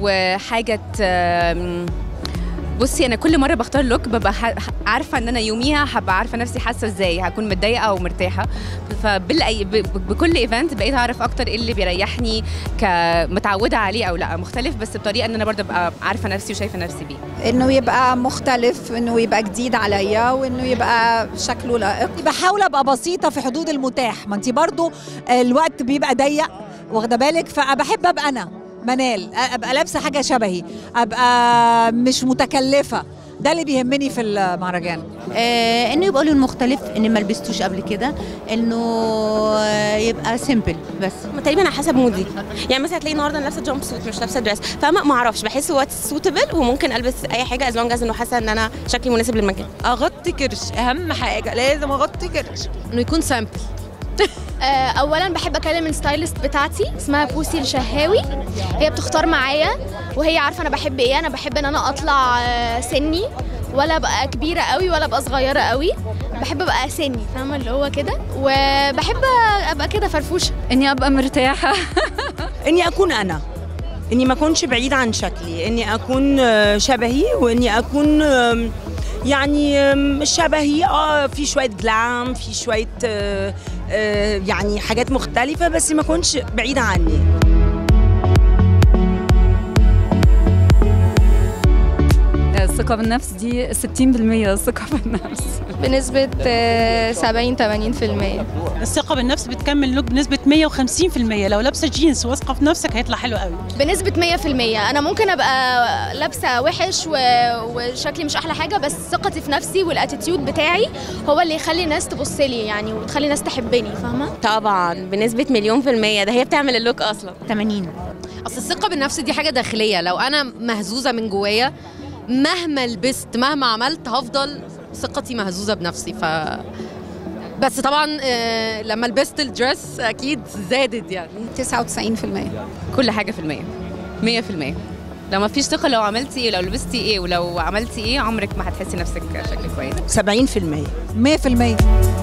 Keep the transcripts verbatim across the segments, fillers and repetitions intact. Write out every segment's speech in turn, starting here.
وحاجه بصي انا كل مره بختار لوك ببقى عارفه ان انا يوميها هبقى عارفه نفسي حاسه ازاي، هكون متضايقه او مرتاحه. فبالاي بكل ايفنت بقيت اعرف اكتر ايه اللي بيريحني كمتعوده عليه او لا مختلف، بس بطريقه ان انا برضه ابقى عارفه نفسي وشايفه نفسي بيه. انه يبقى مختلف، انه يبقى جديد عليا، وانه يبقى شكله لائق. بحاول ابقى بسيطه في حدود المتاح، ما انت برضه الوقت بيبقى ضيق واخده بالك، فبحب ابقى انا منال، ابقى لابسه حاجه شبهي، ابقى مش متكلفه. ده اللي بيهمني في المهرجان. آه انه يبقى لون مختلف، ان ما لبستوش قبل كده، انه يبقى سيمبل بس. تقريبا على حسب مودي، يعني مثلا هتلاقي النهارده انا لابسه جامب سوت مش لابسه دريس، فما ما اعرفش، بحس وات سوتبل وممكن البس اي حاجه از لونج از انه حاسه ان انا شكلي مناسب للمكان. اغطي كرش، اهم حاجه لازم اغطي كرش، انه يكون سامبل. اولا بحب اكلم الستايلست بتاعتي اسمها بوسي الشهاوي، هي بتختار معايا وهي عارفه انا بحب ايه. انا بحب ان انا اطلع سني، ولا ابقى كبيره قوي ولا ابقى صغيره قوي، بحب ابقى سني، فاهمه اللي هو كده، وبحب ابقى كده فرفوشه. اني ابقى مرتاحه اني اكون انا، اني ما اكونش بعيده عن شكلي، اني اكون شبهي، واني اكون يعني شبهي. اه في شويه جلام، في شويه آه آه يعني حاجات مختلفه، بس ما اكونش بعيده عني. الثقة بالنفس دي ستين بالمية الثقة بالنفس، بنسبة سبعين ثمانين بالمية. الثقة بالنفس بتكمل لوك بنسبة مية وخمسين بالمية. لو لابسة جينز واثقة في نفسك هيطلع حلو قوي. بنسبة مية بالمية. أنا ممكن أبقى لابسة وحش و... وشكلي مش أحلى حاجة، بس ثقتي في نفسي والاتيتيود بتاعي هو اللي يخلي الناس تبص لي يعني، وتخلي الناس تحبني، فاهمة؟ طبعا بنسبة مليون في المية، ده هي بتعمل اللوك أصلا. ثمانين. أصل الثقة بالنفس دي حاجة داخلية، لو أنا مهزوزة من جوايا مهما لبست مهما عملت هفضل ثقتي مهزوزه بنفسي. ف بس طبعا آه لما لبست الدريس اكيد زادت يعني. تسعة وتسعين بالمية. كل حاجه في المية مية في المية. لو ما فيش ثقه، لو عملتي ايه، لو لبستي ايه، ولو عملتي ايه، عمرك ما هتحسي نفسك شكل كويس. سبعين بالمية. مية بالمية.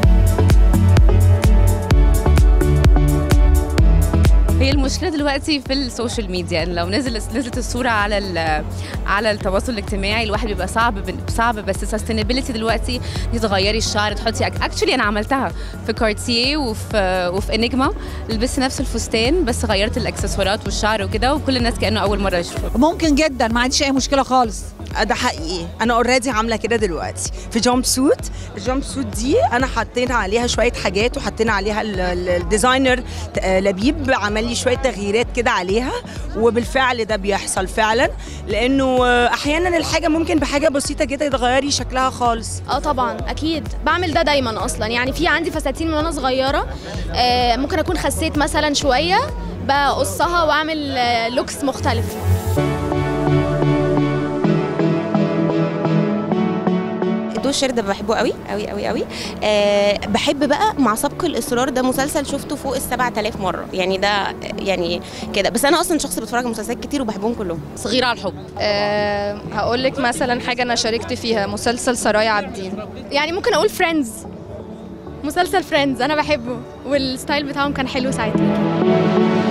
هي المشكله دلوقتي في السوشيال ميديا، لو نزل نزلت الصوره على على التواصل الاجتماعي الواحد بيبقى صعب صعب بس السستينابيلتي دلوقتي دي، تغيري الشعر، تحطي اكشلي انا عملتها في كارتيه وفي وفي انيجما، لبست نفس الفستان بس غيرت الاكسسوارات والشعر وكده، وكل الناس كانه اول مره يشوفوها. ممكن جدا، ما عنديش اي مشكله خالص. ده حقيقي، انا اوريدي عامله كده دلوقتي في جامب سوت. الجامب سوت دي انا حطينا عليها شويه حاجات، وحطينا عليها الديزاينر لبيب عمل لي شويه تغييرات كده عليها، وبالفعل ده بيحصل فعلا، لانه احيانا الحاجه ممكن بحاجه بسيطه جدا تغيري شكلها خالص. اه طبعا اكيد بعمل ده دايما اصلا، يعني في عندي فساتين من وانا صغيره، آه ممكن اكون خسيت مثلا شويه بقصها واعمل آه لوكس مختلف. الدو الشير ده بحبه قوي قوي قوي قوي. أه بحب بقى مع سبق الاصرار، ده مسلسل شفته فوق السبعة آلاف مره، يعني ده يعني كده، بس انا اصلا شخص بتفرج على مسلسلات كتير وبحبهم كلهم. صغيره على الحب. أه هقول لك مثلا حاجه انا شاركت فيها، مسلسل سرايا عابدين، يعني ممكن اقول فريندز، مسلسل فريندز انا بحبه والستايل بتاعهم كان حلو ساعتها.